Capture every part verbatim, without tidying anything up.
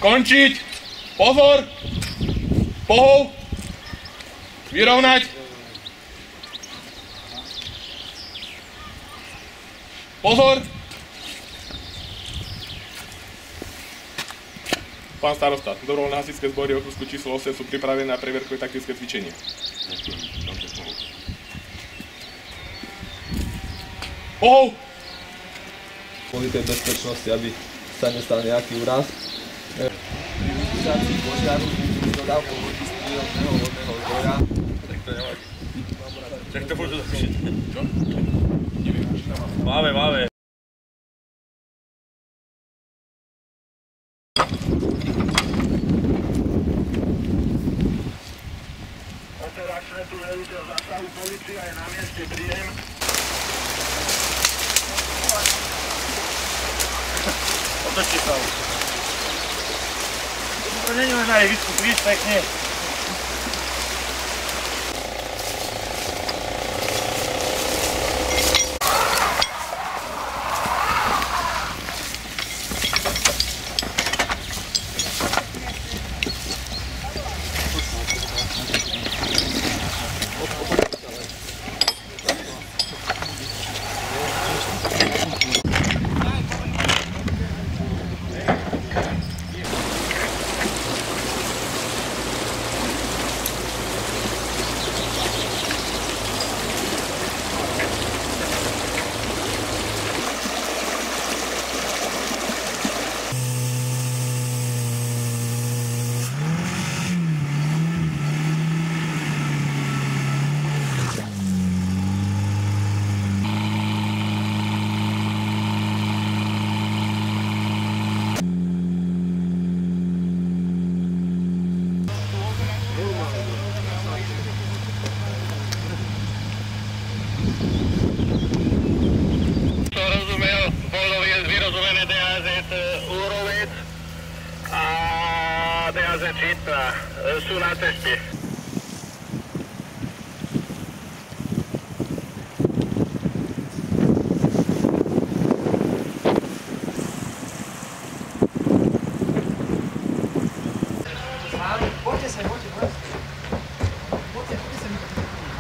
Končiť! Pozor! Pohov! Vyrovnať! Pozor! Pán starosta, dobrovoľné hasičské zbory okrsku číslo osem sú pripravené na previerkové taktické cvičenie. Pohov! Kvôli tej bezpečnosti, aby sa nestal nejaký úraz. Minimizácii požiaru, dodávkou vody z prírodného vodného zdroja. Tak to nevadí. Tak to môžu zapíšiť. Čo? Neviem. Máme, máme. Operačné tu veliteľ zásahu polícia je na mieste, príjem. Otočte sa už. To není len na ihrisku, príď pekne. Čítna sú na ceste. Poďte sa, poďte, poďte. Poďte, poďte sa mi to.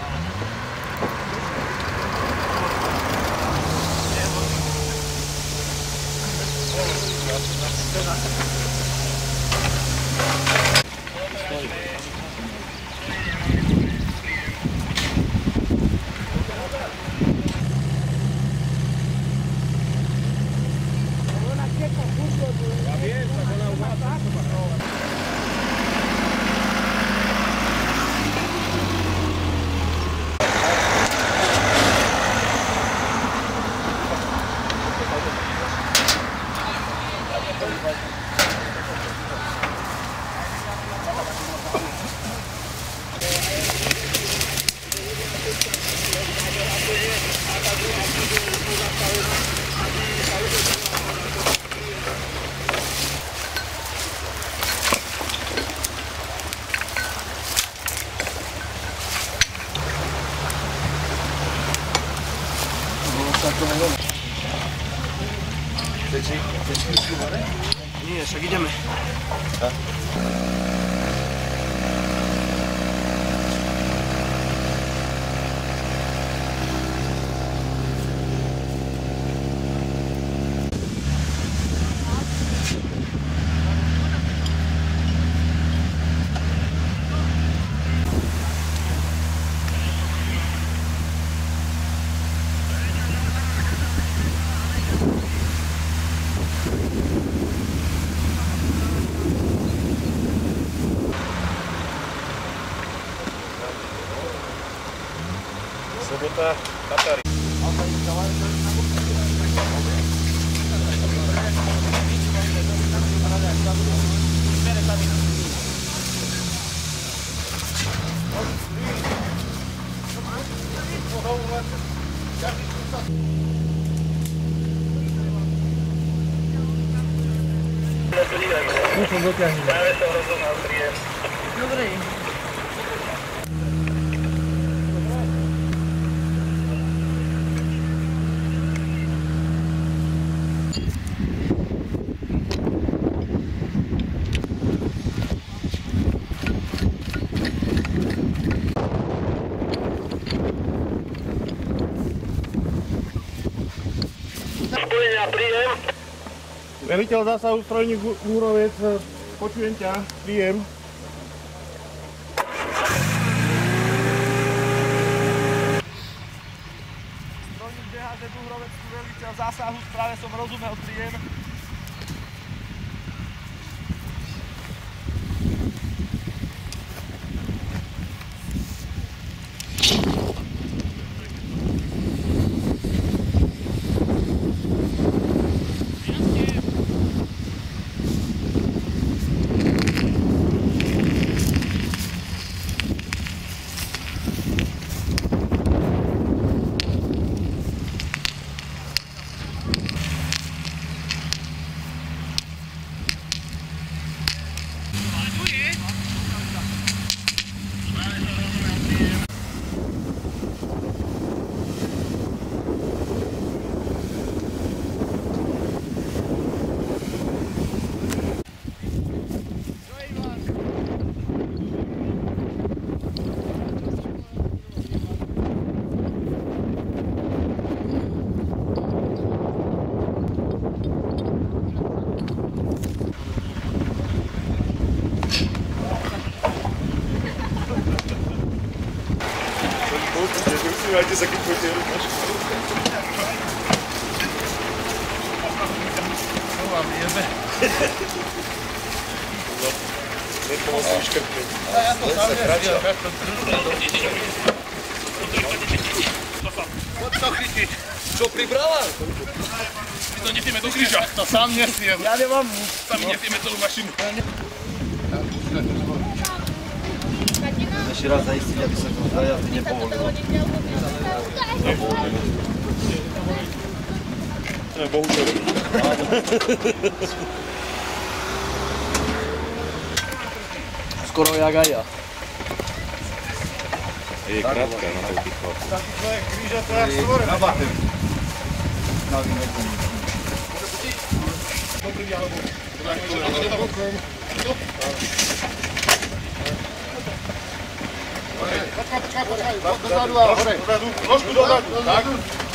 Chceš ísť hore? Nie, však ideme. Tak. Sobota, Tatary. Dobre. na príjem. Veliteľ zásahu strojník Múrovec, počujem ťa, príjem. Strojník dé há zet Múrovec, veliteľ zásahu, správe som rozumel, príjem. Máte sa, keď pôjte rukáš. To vám jebe. Nepomoc si vyškrtnúť. Ja to sám neviem. Poď to chytiť. Čo pribrala? My to nesieme do kríža. To sám nesiem. Ja nemám. Sami nesieme celú mašinu. Ešte raz zaistiť, aby sa to zajazdy nepovolilo. Nepovolilo. Ne, bohužel. Skoro jak aj ja. Je krátka na to pichol. Taký človek kríža to jak stvorené. Na bateri. Na výmetu. Dobrý alebo. Bokom. Počkaj, počkaj, počkaj. Dozadu a hore. Trošku dozadu. Tak.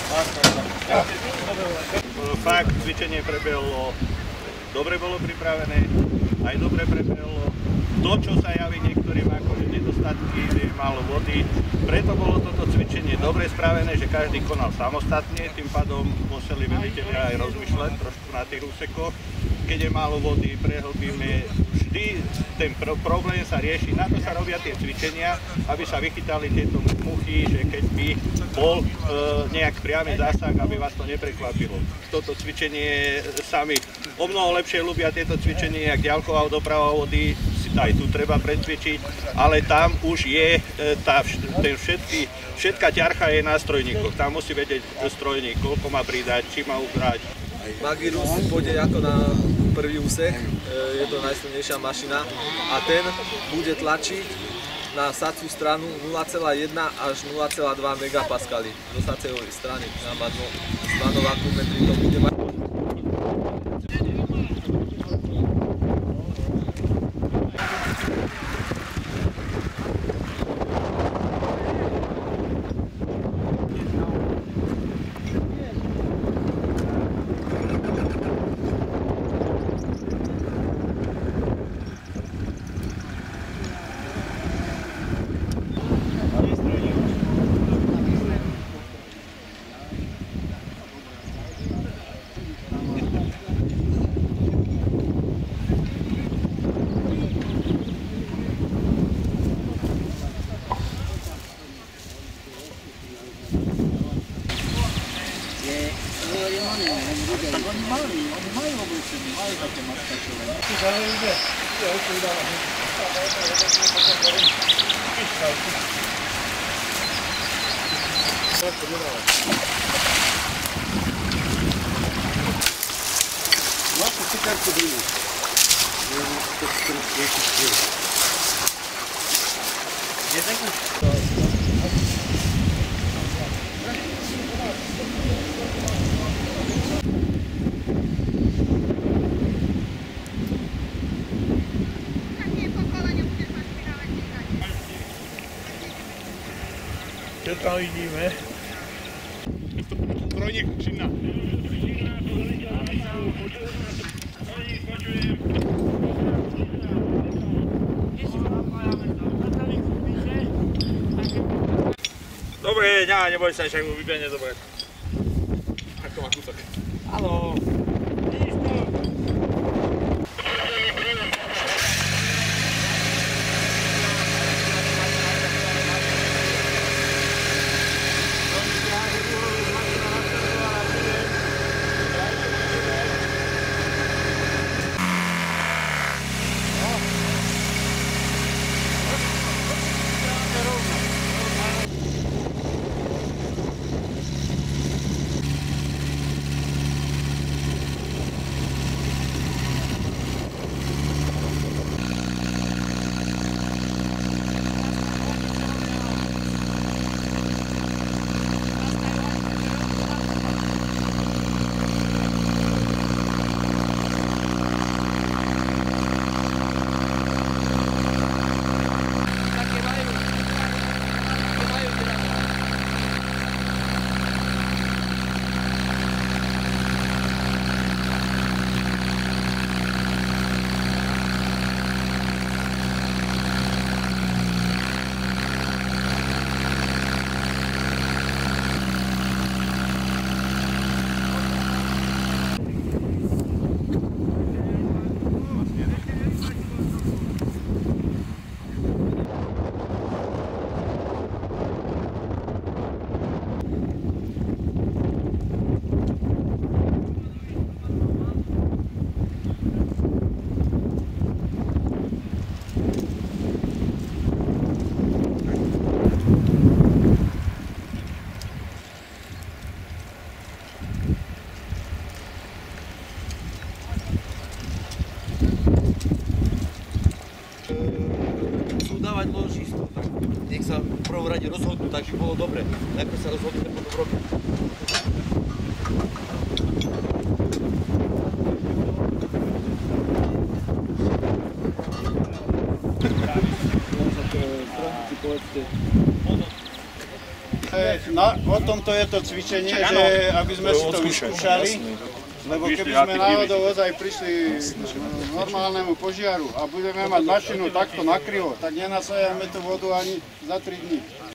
Fakt, cvičenie prebehlo, dobre bolo pripravené, aj dobre prebehlo. To, čo sa javí niektorým ako nedostatky, je málo vody. Preto bolo toto cvičenie dobre spravené, že každý konal samostatne, tým pádom museli velitelia aj rozmýšľať trošku na tých úsekoch. Keď je málo vody, prehlbíme, vždy ten pr problém sa rieši, na to sa robia tie cvičenia, aby sa vychytali tieto muchy, že keď by bol e, nejak priamy zásah, aby vás to neprekvapilo. Toto cvičenie sami o mnoho lepšie ľúbia tieto cvičenie, jak ďalková doprava vody, si aj tu treba precvičiť, ale tam už je e, tá, ten všetky, všetká ťarcha je na strojníkoch, tam musí vedieť strojník, koľko má pridať, či má ubrať. Magirus pôjde ako na prvý úsek, je to najsilnejšia mašina a ten bude tlačiť na sacú stranu nula celá jedna až nula celá dva megapascaly do sacejovej strany. Na manováku metri to bude mať. Máte cukárku druhú. Čo tam vidíme? Trojník, Šinna. Dobre, ne, neboj sa, však mu vybehne dobre. Ako má kúsok. Haló. Vidíš to? Dávať ložisko, tak nech sa v prvom rade rozhodnú, tak by bolo dobre. Najprv sa rozhodnú, potom robiť. Na, o tomto je to cvičenie, že aby sme si to vyskúšali. Lebo keby sme náhodou ozaj prišli k normálnemu požiaru a budeme mať mašinu takto nakrivo, tak nenasajame tú vodu ani za tri dní.